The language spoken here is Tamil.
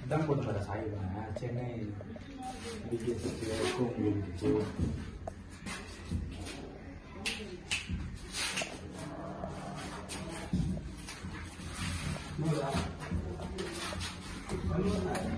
Dan pun pada saya mana channel video sesuatu video mula